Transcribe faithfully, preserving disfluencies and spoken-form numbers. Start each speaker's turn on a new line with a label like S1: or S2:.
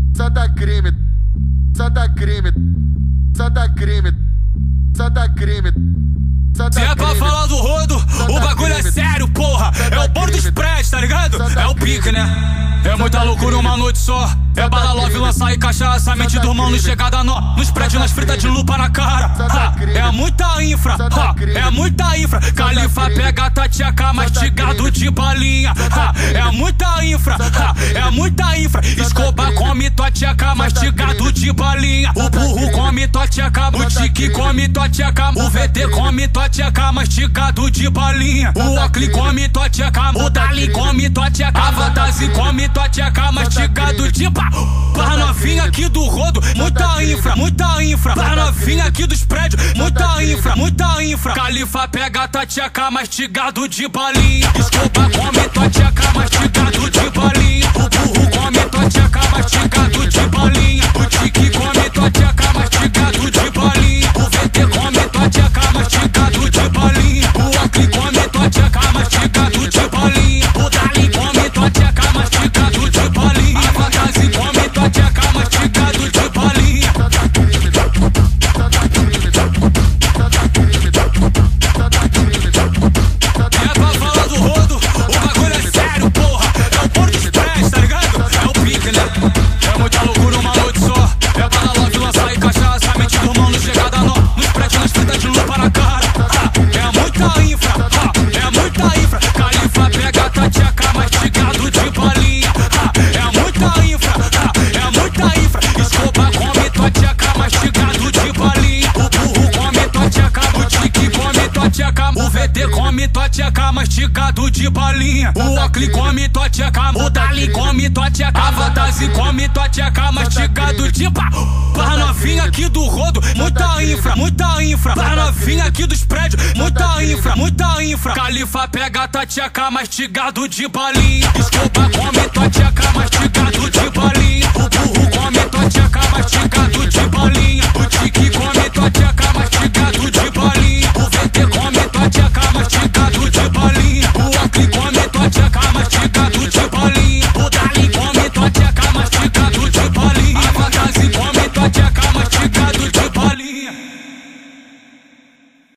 S1: só dá crime, só dá crime, só dá crime, só dá crime.
S2: Se é pra falar do rodo, o bagulho é sério, porra. É o bolo dos prédios, tá ligado? É o pique, né? É muita loucura uma noite só. É bala love, lança e cachaça. Mente do mano, chegada nó. Nos prédios, nas fritas de lupa na cara. Ha, é muita infra, ha, é muita infra. Califa pega tatiaca, mastigado de balinha. Ha, é muita infra, ha, é muita infra. Escoba come tatiaca, mastigado de balinha. O burro come tatiaca, o tique come tatiaca. O V T come tatiaca, mastigado de balinha. O Ocli come tatiaca, o Dali come tatiaca. A Fantasy come tatiaca, mastigado de pá. Pra novinha aqui do rodo, muita infra, muita infra. Pra novinha aqui dos prédios, muita infra, muita infra. Califa pega tatiaca, mastigado de balinha. Escoba come tatiaca, mastigado de balinha. O burro come tatiaca, mastigado de balinha. O tique come tatiaca, mastigado de balinha. O V T come tatiaca, mastigado de balinha. O Ocli come tatiaca, mastigado de balinha. O Dali come tatiaca, mastigado de balinha. A Fantasy come tatiaca, mastigado de balinha. É pra falar do rodo, o bagulho é sério, porra. É o bolo dos prédios, tá ligado? É o pique, né? É muita loucura uma noite só. É bala love, lança e cachaça. Mente do mano, chegada nó. Nos prédios, nas fritas de lupa na cara. Ha, é muita infra, ha, é muita infra. Califa pega tatiaca, mastigado de balinha. Ha, é muita infra, ha, é muita infra. Escoba come tatiaca, mastigado de balinha. O burro come tatiaca, o tique come tatiaca. O V T come tatiaca, mastigado de balinha. O Ocli come tatiaca, o Dali come tatiaca. A Fantasy come tatiaca, mastigado de pá. Pra novinha aqui do rodo, muita infra, muita infra. Pra novinha aqui dos prédios, muita infra, muita infra. Califa pega tatiaca, mastigado de balinha. Escoba come tatiaca, mastigado de balinha. O burro come tatiaca, mastigado de balinha.